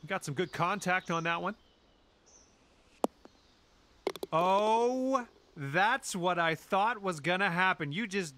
Got some good contact on that one. Oh, that's what I thought was gonna happen. You just